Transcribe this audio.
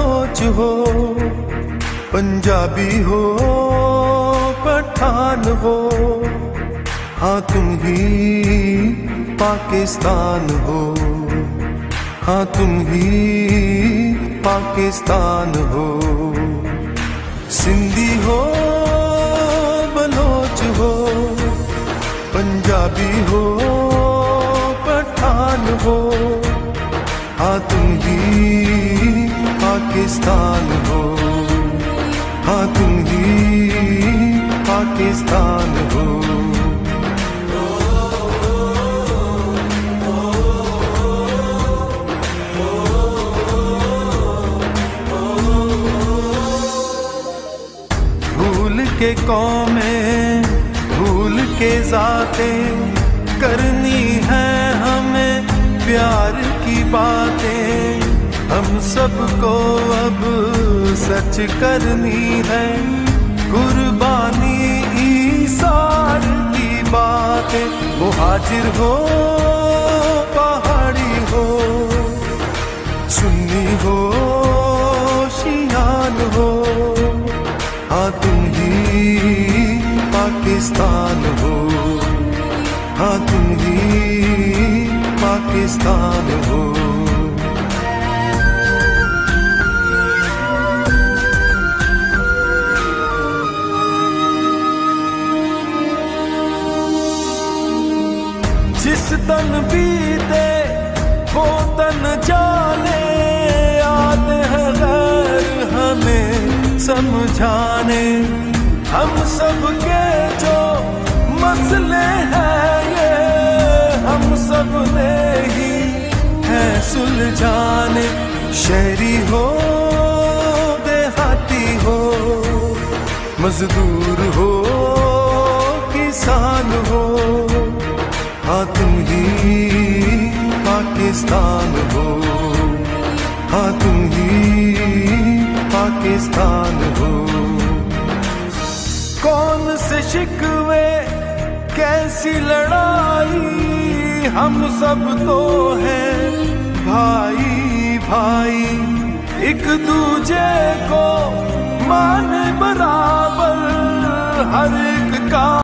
Bloch हो, पंजाबी हो पठान हो, हाँ तुम ही पाकिस्तान हो, हाँ तुम ही पाकिस्तान हो। सिंधी हो बलोच हो, पंजाबी हो पठान हो, हाँ तुम ही पाकिस्तान हो, हाँ तुम ही पाकिस्तान हो। भूल के कौमें, भूल के ज़ातें, करनी है हमें प्यार की बातें। हम सबको अब सच करनी है, कुर्बानी ईसार की बातें। वो हाजिर हो पहाड़ी हो, सुन्नी हो शियान हो, हाँ तुम ही पाकिस्तान हो, हाँ तुम ही पाकिस्तान हो। जिस तन बीते वो तन जाने, याद है गैर हमें समझाने। हम सब के जो मसले हैं ये हम सब ने ही है सुलझाने। शहरी हो देहाती हो, मजदूर हो किसान हो, हाँ तुम ही पाकिस्तान हो, हाँ तुम ही पाकिस्तान हो। कौन से शिकवे कैसी लड़ाई, हम सब तो हैं भाई भाई। एक दूजे को माने बराबर, हर एक का